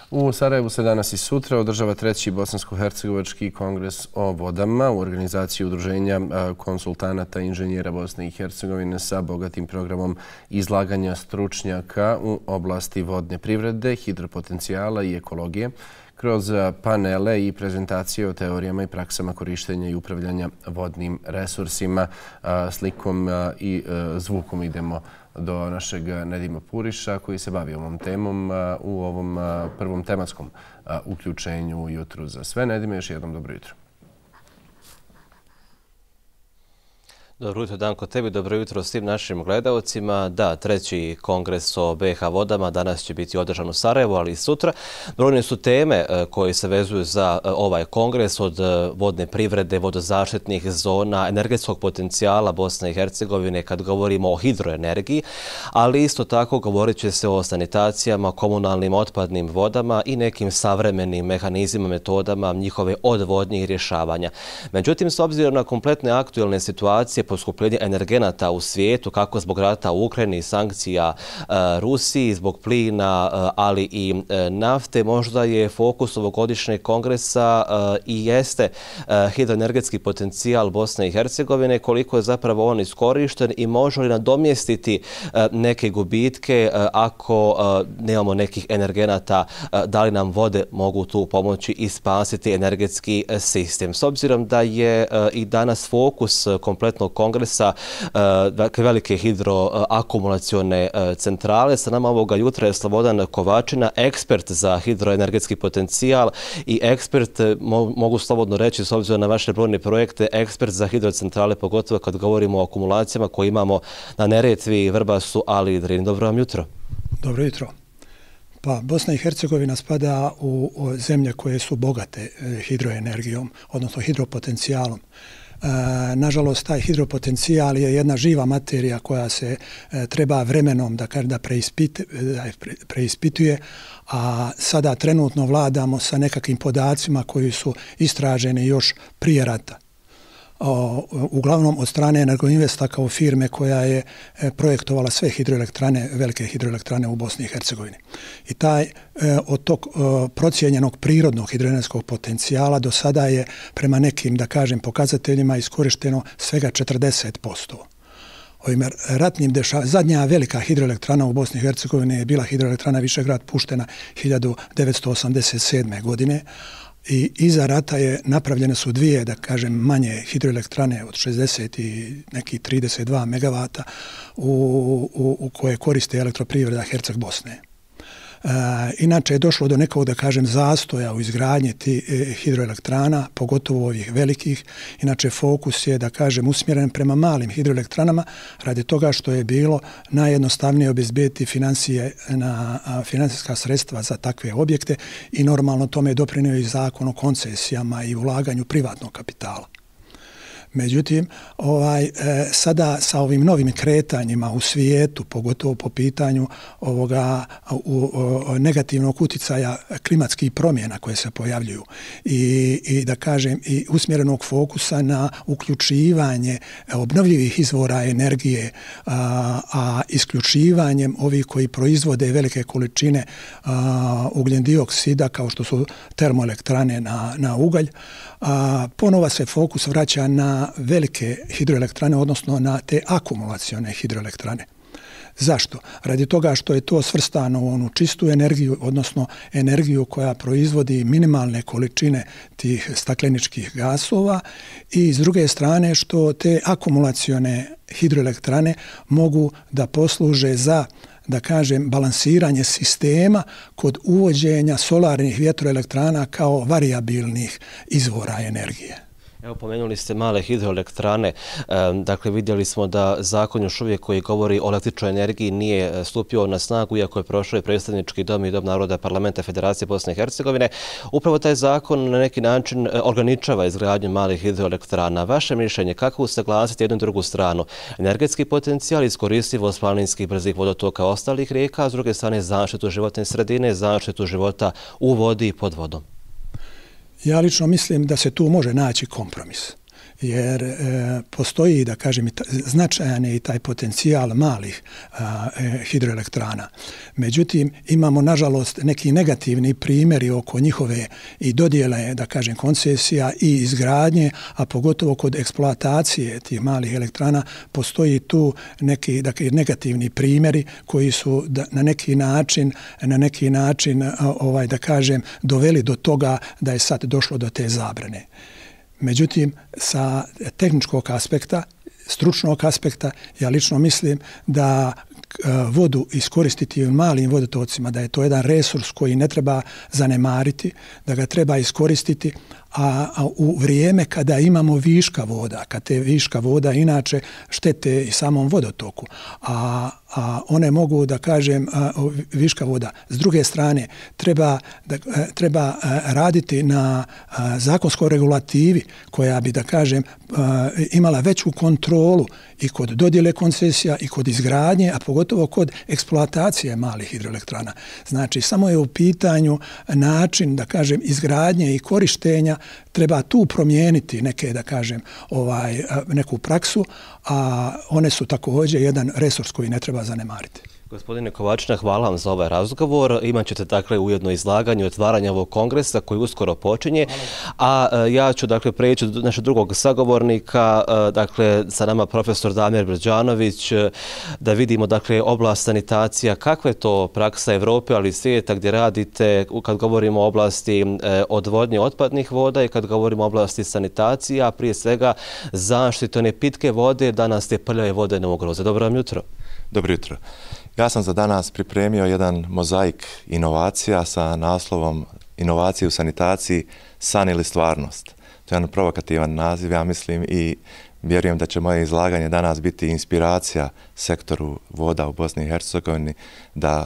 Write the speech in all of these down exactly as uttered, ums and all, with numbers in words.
U Sarajevu se danas i sutra održava treći bosansko-hercegovački kongres o vodama u organizaciji Udruženja konsultanata i inženjera Bosne i Hercegovine sa bogatim programom izlaganja stručnjaka u oblasti vodne privrede, hidropotencijala i ekologije kroz panele i prezentacije o teorijama i praksama korištenja i upravljanja vodnim resursima. Slikom i zvukom idemo do našeg Nedima Puriša koji se bavi ovom temom u ovom prvom tematskom uključenju u Jutru za sve. Nedime, još jednom dobro jutro. Dobro jutro, Danko, tebi. Dobro jutro svim našim gledalcima. Da, treći kongres o B iH vodama danas će biti održan u Sarajevu, ali i sutra. Brojne su teme koje se vezuju za ovaj kongres, od vodne privrede, vodozaštitnih zona, energetskog potencijala Bosne i Hercegovine kad govorimo o hidroenergiji, ali isto tako govorit će se o sanitacijama, komunalnim otpadnim vodama i nekim savremenim mehanizmima, metodama njihove odvodnje i rješavanja. Međutim, s obzirom na kompletne aktuelne situacije, poskupljenje energenata u svijetu, kako zbog rata u Ukrajini, sankcija Rusiji, zbog plina, ali i nafte, možda je fokus ovogodišnjeg kongresa i jeste hidroenergetski potencijal Bosne i Hercegovine, koliko je zapravo on iskorišten i može li nadomjestiti neke gubitke ako nemamo nekih energenata, da li nam vode mogu tu pomoći i spasiti energetski sistem. S obzirom da je i danas fokus kompletnog kongresa, dakle velike hidroakumulacione centrale. Sa nama ovoga jutra je Slobodan Kovačina, ekspert za hidroenergetski potencijal i ekspert, mogu slobodno reći, s obzirom na vaše brojne projekte, ekspert za hidrocentrale, pogotovo kad govorimo o akumulacijama koje imamo na Neretvi, Vrbasu, ali i Drini. Dobro vam jutro. Dobro jutro. Pa Bosna i Hercegovina spada u zemlje koje su bogate hidroenergijom, odnosno hidropotencijalom. Nažalost, taj hidropotencijal je jedna živa materija koja se treba vremenom da, da preispituje, a sada trenutno vladamo sa nekakvim podacima koji su istraženi još prije rata. Uglavnom od strane Energoinvesta kao firme koja je projektovala sve hidroelektrane, velike hidroelektrane u Bosni i Hercegovini. I taj od tog procijenjenog prirodnog hidroenergetskog potencijala do sada je prema nekim, da kažem, pokazateljima iskorišteno svega četrdeset posto. Ovim ratnim dešavanjima, zadnja velika hidroelektrana u Bosni i Hercegovini je bila hidroelektrana Višegrad, puštena hiljadu devetsto osamdeset sedme. godine, i iza rata je napravljene su dvije, da kažem, manje hidroelektrane od šezdeset i neki trideset dva megavata u, u, u koje koriste elektroprivreda Herceg Bosne. E, inače je došlo do nekog, da kažem, zastoja u izgradnji tih e, hidroelektrana, pogotovo ovih velikih. Inače fokus je, da kažem, usmjeren prema malim hidroelektranama radi toga što je bilo najjednostavnije obezbediti financije na a, financijska sredstva za takve objekte i normalno tome je doprinio i zakon o koncesijama i ulaganju privatnog kapitala. Međutim, ovaj, e, sada sa ovim novim kretanjima u svijetu, pogotovo po pitanju ovoga u, o, negativnog uticaja klimatskih promjena koje se pojavljuju i, i da kažem i usmjerenog fokusa na uključivanje obnovljivih izvora energije, a, a isključivanjem ovih koji proizvode velike količine a, ugljen dioksida kao što su termoelektrane na, na ugalj, a, ponova se fokus vraća na velike hidroelektrane, odnosno na te akumulacione hidroelektrane. Zašto? Radi toga što je to svrstano u onu čistu energiju, odnosno energiju koja proizvodi minimalne količine tih stakleničkih gasova i s druge strane što te akumulacione hidroelektrane mogu da posluže za, da kažem, balansiranje sistema kod uvođenja solarnih vjetroelektrana kao variabilnih izvora energije. Evo, pomenuli ste male hidroelektrane. Dakle, vidjeli smo da zakon još uvijek koji govori o električnoj energiji nije stupio na snagu, iako je prošao i predstavnički dom i dom naroda parlamenta Federacije Bosne i Hercegovine. Upravo taj zakon na neki način ograničava izgradnju malih hidroelektrana. Vaše mišljenje, kako usaglasiti jednu i drugu stranu? Energetski potencijal, iskoristivost planinskih brzih vodotoka ostalih rijeka, a s druge strane zaštitu životne sredine, zaštitu života u vodi i pod vodom? Ja lično mislim da se tu može naći kompromis. jer e, postoji, da kažem, značajan je i taj potencijal malih a, e, hidroelektrana. Međutim, imamo nažalost neki negativni primjeri oko njihove i dodjele, da kažem, koncesija i izgradnje, a pogotovo kod eksploatacije tih malih elektrana postoji tu neki, dakle, negativni primjeri koji su da, na neki način, na neki način ovaj, da kažem, doveli do toga da je sad došlo do te zabrane. Međutim, sa tehničkog aspekta, stručnog aspekta, ja lično mislim da vodu iskoristiti u malim vodotocima, da je to jedan resurs koji ne treba zanemariti, da ga treba iskoristiti, a, a u vrijeme kada imamo viška voda, kad te viška voda inače štete i samom vodotoku, a, a one mogu, da kažem, a, viška voda. S druge strane, treba, da, treba raditi na a, zakonskoj regulativi koja bi, da kažem, a, imala veću kontrolu i kod dodjele koncesija i kod izgradnje, a pogotovo kod eksploatacije malih hidroelektrana. Znači, samo je u pitanju način, da kažem, izgradnje i korištenja, treba tu promijeniti neke, da kažem, ovaj, neku praksu, a one su također jedan resurs koji ne treba zanemariti. Gospodine Kovačina, hvala vam za ovaj razgovor. Imaćete dakle ujedno izlaganje otvaranja ovog kongresa koji uskoro počinje, a ja ću dakle preći do našeg drugog sagovornika, dakle sa nama profesor Damir Brđanović, da vidimo dakle oblast sanitacija, kakva je to praksa Evrope, ali i svijeta gdje radite kad govorimo o oblasti odvodnje otpadnih voda i kad govorimo o oblasti sanitacija, prije svega zaštite one pitke vode, danas te prljave vodene ugroze. Dobro vam jutro. Dobro jutro. Ja sam za danas pripremio jedan mozaik inovacija sa naslovom Inovacije u sanitaciji, san ili stvarnost. To je jedan provokativan naziv, ja mislim, i vjerujem da će moje izlaganje danas biti inspiracija sektoru voda u Bosni i Hercegovini da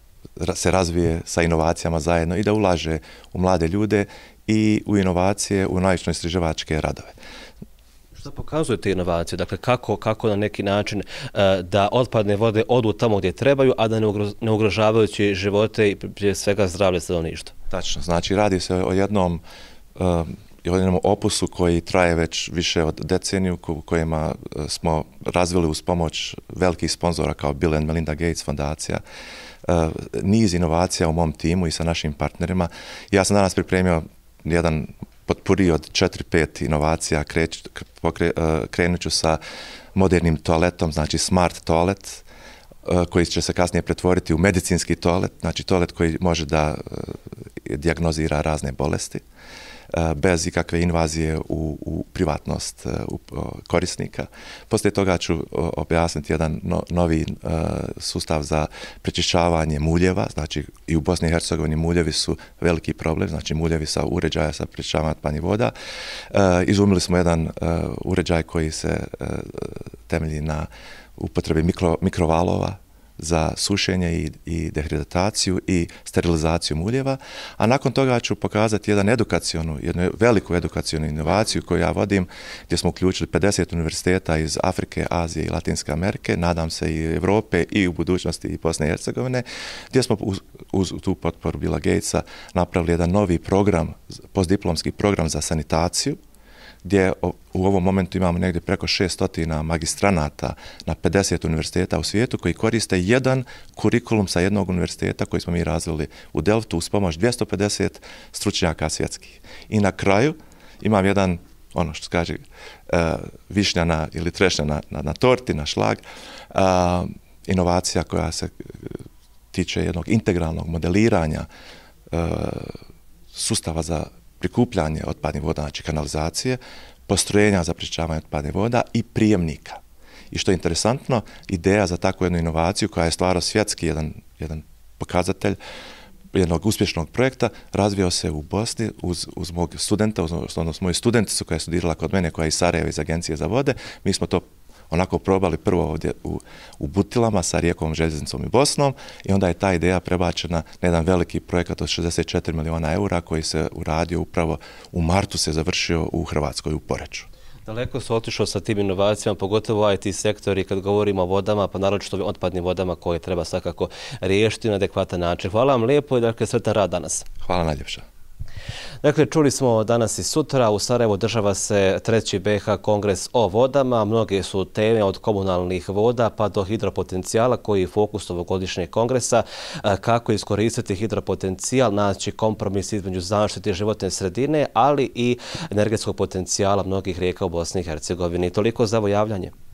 se razvije sa inovacijama zajedno i da ulaže u mlade ljude i u inovacije, u naučno-istraživačke radove. Što pokazuje te inovacije? Dakle, kako, kako na neki način uh, da otpadne vode odu tamo gdje trebaju, a da ne, ugro, ne ugrožavajući živote i prije svega zdravlje stanovništva? Tačno. Znači, radi se o jednom, uh, o jednom opusu koji traje već više od deceniju, u kojima smo razvili uz pomoć velikih sponzora kao Bill and Melinda Gates fondacija. Uh, niz inovacija u mom timu i sa našim partnerima. Ja sam danas pripremio jedan potpuri od četiri pet inovacija, kreć, pokre, krenut ću sa modernim toaletom, znači smart toalet, koji će se kasnije pretvoriti u medicinski toalet, znači toalet koji može da dijagnozira razne bolesti, bez ikakve invazije u, u privatnost u, korisnika. Poslije toga ću objasniti jedan no, novi uh, sustav za prečišćavanje muljeva, znači i u Bosni i Hercegovini muljevi su veliki problem, znači muljevi sa uređaja sa prečišćavanjem otpadnih voda. Uh, izumili smo jedan uh, uređaj koji se uh, temelji na upotrebi mikro, mikrovalova za sušenje i, i dehidrataciju i sterilizaciju muljeva, a nakon toga ću pokazati jedan edukacionu, jednu veliku edukacionu inovaciju koju ja vodim, gdje smo uključili pedeset univerziteta iz Afrike, Azije i Latinske Amerike, nadam se i Evrope i u budućnosti i Bosne i Hercegovine, gdje smo uz, uz tu potporu Billa Gatesa napravili jedan novi program, postdiplomski program za sanitaciju, gdje u ovom momentu imamo negdje preko šesto magistranata na pedeset univerziteta u svijetu koji koriste jedan kurikulum sa jednog univerziteta koji smo mi razvili u Delftu uz pomoć dvjesto pedeset stručnjaka svjetskih. I na kraju imam jedan, ono što se kaže, uh, višnjana ili trešnjana na, na torti, na šlag, uh, inovacija koja se tiče jednog integralnog modeliranja uh, sustava za prikupljanje otpadnih voda, znači kanalizacije, postrojenja za prečišćavanje otpadnih voda i prijemnika. I što je interesantno, ideja za takvu jednu inovaciju koja je stvarno svjetski jedan, jedan pokazatelj jednog uspješnog projekta, razvio se u Bosni uz, uz mog studenta, uz, odnosno moju studenticu koja je studirala kod mene, koja je iz Sarajeva iz Agencije za vode. Mi smo to onako probali prvo ovdje u, u Butilama sa Rijekom, željeznicom i Bosnom i onda je ta ideja prebačena na jedan veliki projekat od šezdeset četiri miliona eura koji se uradio upravo u martu se završio u Hrvatskoj, u Poreču. Daleko su otišao sa tim inovacijama, pogotovo I T sektori kad govorimo o vodama, pa naročito o otpadnim vodama koje treba svakako riješiti na adekvatan način. Hvala vam lijepo i dakle sretan rad danas. Hvala najljepša. Dakle, čuli smo danas i sutra, u Sarajevu održava se treći B iH kongres o vodama. Mnoge su teme od komunalnih voda pa do hidropotencijala koji je fokus ovogodišnjeg kongresa. Kako iskoristiti hidropotencijal, naći kompromis između zaštite životne sredine, ali i energetskog potencijala mnogih rijeka u Bosni i Hercegovini. Toliko za ovo javljanje.